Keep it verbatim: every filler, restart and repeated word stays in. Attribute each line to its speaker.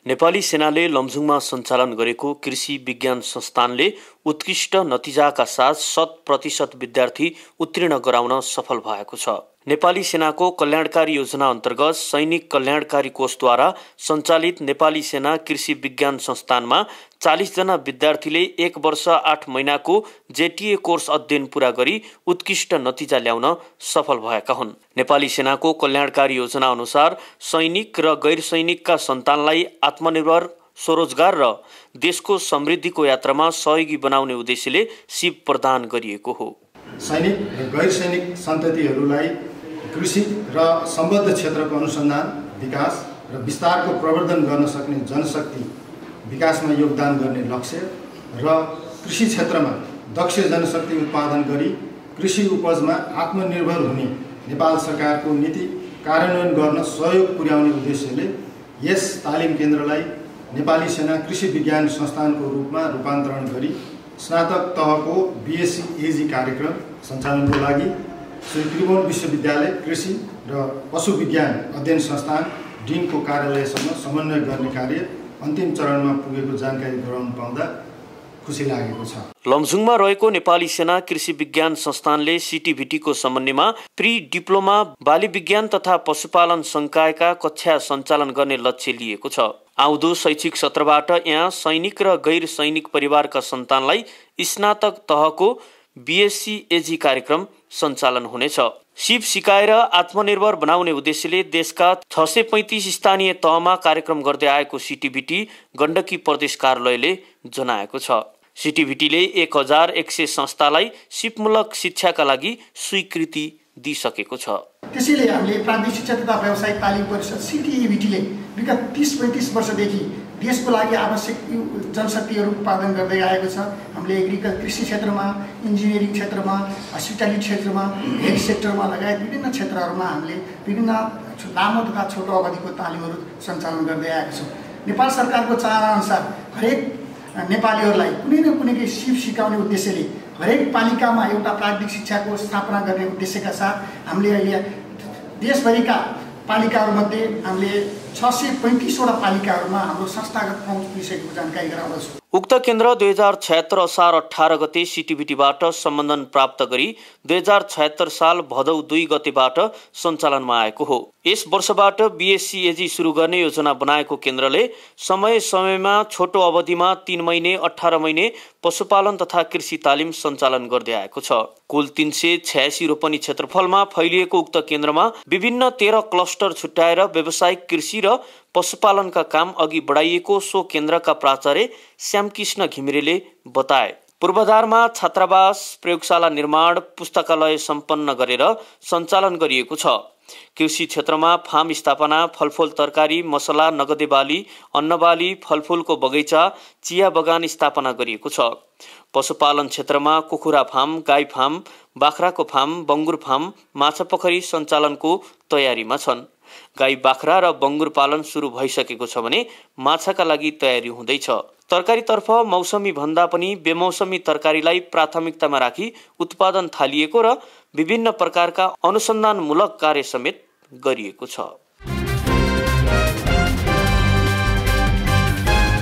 Speaker 1: नेपाली सेनाले लमजुङमा सञ्चालन गरेको कृषि विज्ञान संस्थानले उत्कृष्ट नतिजाका साथ शत प्रतिशत विद्यार्थी उत्तीर्ण गराउन सफल भएको छ। नेपाली सेनाको कल्याणकारी योजना अन्तर्गत सैनिक कल्याणकारी कोषद्वारा सञ्चालित नेपाली सेना कृषि विज्ञान संस्थानमा चालीस जना विद्यार्थीले एक वर्ष आठ महिनाको जेटीए कोर्स अध्ययन पूरा गरी उत्कृष्ट नतिजा ल्याउन सफल भएका हुन्। नेपाली सेनाको कल्याणकारी योजना अनुसार सैनिक र गैर सैनिकका सन्तानलाई आत्मनिर्भर स्वरोजगार र देशको समृद्धिको यात्रामा सहयोगी बनाउने उद्देश्यले सिप प्रदान गरिएको हो।
Speaker 2: सैनिक र गैर सैनिक सन्ततिहरूलाई कृषि र सम्बद्ध क्षेत्रको अनुसन्धान, विकास र विस्तारको प्रवर्धन गर्न सक्ने जनशक्ति विकासमा योगदान गर्ने लक्ष्य र कृषि क्षेत्रमा दक्ष जनशक्ति उत्पादन गरी कृषि उपजमा आत्मनिर्भर हुने नेपाल सरकारको नीति कार्यान्वयन गर्न सहयोग पुर्याउने उद्देश्यले यस तालिम केन्द्रलाई नेपाली सेना कृषि विज्ञान संस्थानको रूपमा रूपान्तरण गरी स्नातक तहको बीएससी एजी कार्यक्रम सञ्चालनको लागि श्री त्रिभुवन विश्वविद्यालय कृषि र पशु विज्ञान अध्ययन संस्थान डिनको कार्यालयसँग समन्वय गर्ने कार्य अन्तिम चरणमा पुगेको जानकारी गराउन पाउँदा खुसी लागेको छ।
Speaker 1: लमजुङमा रहेको नेपाली सेना कृषि विज्ञान संस्थानले सीटीभीटीको समन्वयमा प्री डिप्लोमा बाली विज्ञान तथा पशुपालन संकायका कक्षा सञ्चालन गर्ने लक्ष्य लिएको छ। आउँदो शैक्षिक सत्रबाट यहाँ सैनिक र गैर सैनिक परिवारका सन्तानलाई स्नातक तहको बीएससी एजी कार्यक्रम सञ्चालन हुनेछ। सिप सिकाएर आत्मनिर्भर बनाउने उद्देश्यले देशका छ सय पैंतिस स्थानीय तहमा कार्यक्रम गर्दै आएको सीटीभीटी गण्डकी प्रदेश कार्यालयले जनाएको छ। सीटीभीटीले एक हजार एक सय संस्थालाई सिपमूलक शिक्षाका लागि स्वीकृति दिइसकेको छ।
Speaker 3: त्यसैले हामीले प्राविधिक शिक्षा तथा व्यावसायिक तालिम परिषद सीटीईभीटीले विगत तीस पैंतिस वर्षदेखि देशको लागि आवश्यक जनशक्तिहरू उत्पादन गर्दै आएको छ। हामीले एग्रिकल्चर कृषि क्षेत्रमा, इन्जिनियरिङ क्षेत्रमा, हस्पिटालिटी क्षेत्रमा, हेल्थ सेक्टरमा लगायत विभिन्न क्षेत्रहरूमा हामीले विभिन्न लामो तथा छोटो अवधिको तालिमहरू सञ्चालन गर्दै आएको छौँ। नेपाल सरकारको चाहनाअनुसार हरेक नेपालीहरूलाई कुनै न कुनै सिप सिकाउने उद्देश्यले हरेक पालिकामा एउटा प्राविधिक शिक्षाको स्थापना गर्ने उद्देश्यका साथ हामीले अहिले देशभरिका पालिकाहरूमध्ये हामीले छ सय पैंतिसवटा पालिकाहरूमा हाम्रो संस्थागत पहुँच पुगिसकेको जानकारी गराउँदछु।
Speaker 1: उक्त केन्द्र दुई हजार छयत्तर असार अठार गते सीटीभीटीबाट सम्बन्धन प्राप्त गरी दुई हजार छयत्तर साल भदौ दुई गतेबाट सञ्चालनमा आएको हो। यस वर्षबाट बीएससी एजी सुरु गर्ने योजना बनाएको केन्द्रले समय समयमा छोटो अवधिमा तीन महिने अठार महिने पशुपालन तथा कृषि तालिम सञ्चालन गर्दै आएको छ। कुल तीन सय छयासी रोपनी क्षेत्रफलमा फैलिएको उक्त केन्द्रमा विभिन्न तेह्र क्लस्टर छुट्याएर व्यावसायिक कृषि र पशुपालनका काम अघि बढाइएको सो केन्द्रका प्राचार्य श्यामकृष्ण घिमिरेले बताए। पूर्वाधारमा छात्रावास, प्रयोगशाला निर्माण, पुस्तकालय सम्पन्न गरेर सञ्चालन गरिएको छ। कृषि क्षेत्रमा फार्म स्थापना, फलफूल तरकारी, मसला, नगदे बाली, अन्नबाली, फलफूलको बगैँचा, चिया बगान स्थापना गरिएको छ। पशुपालन क्षेत्रमा कुखुरा फार्म, गाई फार्म, बाख्राको फार्म, बङ्गुर फार्म, माछा पोखरी सञ्चालनको तयारीमा छन्। गाई बाख्रा र बङ्गुर पालन सुरु भइसकेको छ भने माछाका लागि तयारी हुँदैछ। तरकारीतर्फ मौसमी भन्दा पनि बेमौसमी तरकारीलाई प्राथमिकतामा राखी उत्पादन थालिएको र विभिन्न प्रकारका अनुसन्धानमूलक कार्य समेत गरिएको छ।